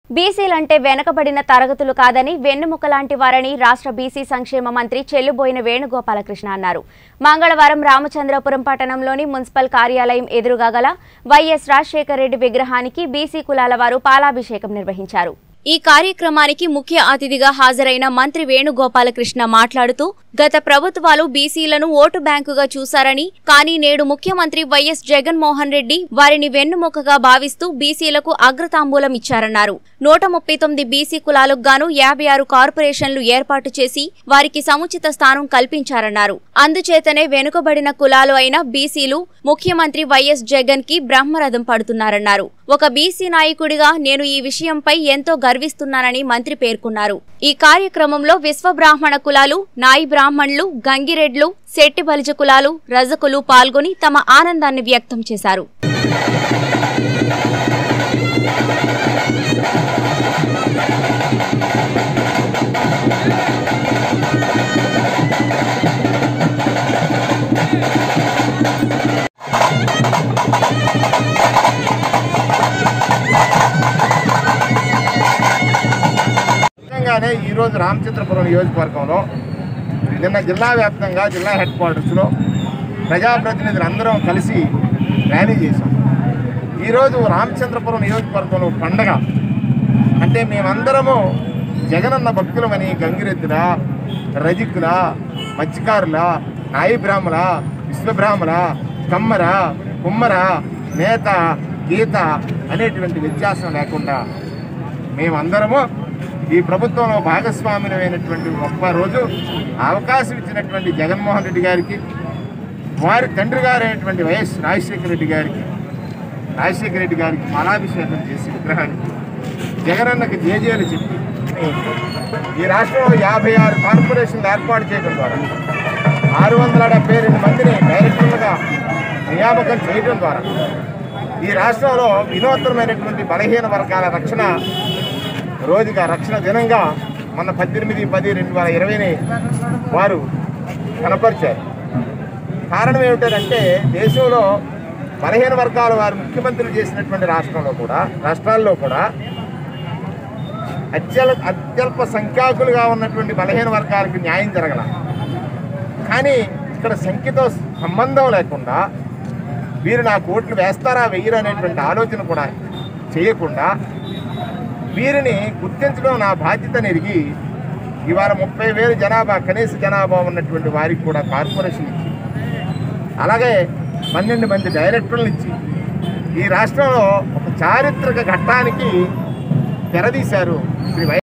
బీసీలంటే వెనకబడిన తరగతులు కాదని వెన్నెముకలాంటి వారని రాష్ట్ర బీసీ సంక్షేమ మంత్రి చెల్లుబోయిన వేణుగోపాలకృష్ణ అన్నారు. మంగళవారం రామచంద్రపురం పట్టణంలోని మున్సిపల్ కార్యాలయం ఎదురుగా గల వైఎస్ రాజశేఖర రెడ్డి విగ్రహానికి బీసీ కులాల వారు పాలాభిషేకం నిర్వహించారు. ఈ కార్యక్రమానికి ముఖ్య అతిథిగా హాజరైన మంత్రి వేణుగోపాలకృష్ణ మాట్లాడుతూ గత ప్రభుత్వాలు బీసీలను ఓటు బ్యాంకుగా చూశారని, కానీ నేడు ముఖ్యమంత్రి వైఎస్ జగన్మోహన్ రెడ్డి వారిని వెన్నుముకగా భావిస్తూ బీసీలకు అగ్రతాంబూలం ఇచ్చారన్నారు. 139 బీసీ కులాలకు గాను 56 కార్పొరేషన్లు ఏర్పాటు చేసి వారికి సముచిత స్థానం కల్పించారన్నారు. అందుచేతనే వెనుకబడిన కులాలు అయిన బీసీలు ముఖ్యమంత్రి వైఎస్ జగన్ కి బ్రహ్మరథం పడుతున్నారన్నారు. ఒక బీసీ నాయకుడిగా నేను ఈ విషయంపై ఎంతో గర్విస్తున్నానని మంత్రి పేర్కొన్నారు. ఈ కార్యక్రమంలో విశ్వబ్రాహ్మణ కులాలు, నాయి బ్రాహ్మణులు, గంగిరెడ్లు, శెట్టి బలిజ కులాలు, రజకులు పాల్గొని తమ ఆనందాన్ని వ్యక్తం చేశారు. ఈ రోజు రామచంద్రపురం నియోజకవర్గంలో నిన్న జిల్లా వ్యాప్తంగా జిల్లా హెడ్ క్వార్టర్స్లో ప్రజాప్రతినిధులందరం కలిసి ర్యాలీ చేశాం. ఈరోజు రామచంద్రపురం నియోజకవర్గంలో పండగ అంటే మేమందరము జగనన్న భక్తులమని గంగిరెద్దుల, రజికుల, మత్స్యకారుల, నాయి బ్రాహ్మణ, విశ్వబ్రాహ్మణ, కమ్మర, కుమ్మర, నేత, గీత అనేటువంటి వ్యత్యాసం లేకుండా మేమందరము ఈ ప్రభుత్వంలో భాగస్వామ్యమైనటువంటి గొప్ప రోజు అవకాశం ఇచ్చినటువంటి జగన్మోహన్ రెడ్డి గారికి, వారి తండ్రి గారైనటువంటి వైఎస్ రాజశేఖర రెడ్డి గారికి పాలాభిషేకం చేసి విగ్రహానికి జగనన్నకి జేజేలు చెప్పి ఈ రాష్ట్రంలో 56 కార్పొరేషన్లు ఏర్పాటు చేయడం ద్వారా 672 మందిని డైరెక్టర్లుగా నియామకం చేయడం ద్వారా ఈ రాష్ట్రంలో వినూత్నమైనటువంటి బలహీన వర్గాల రక్షణ దినంగా మొన్న 18/10/2020 వారు కనపరిచారు. కారణం ఏమిటంటే దేశంలో బలహీన వర్గాల వారు ముఖ్యమంత్రులు చేసినటువంటి రాష్ట్రాల్లో కూడా అత్యల్ప సంఖ్యాకులుగా ఉన్నటువంటి బలహీన వర్గాలకు న్యాయం జరగల. కానీ ఇక్కడ సంఖ్యతో సంబంధం లేకుండా వీరు నాకు ఓట్లు వేస్తారా వెయ్యరా అనేటువంటి ఆలోచన కూడా చేయకుండా వీరిని గుర్తించడం నా బాధ్యతను ఎరిగి ఇవాళ 30,000 జనాభా కనీస జనాభా ఉన్నటువంటి వారికి కూడా కార్పొరేషన్ ఇచ్చి, అలాగే 12 మంది డైరెక్టర్లు ఇచ్చి ఈ రాష్ట్రంలో ఒక చారిత్రక ఘట్టానికి తెరదీశారు శ్రీ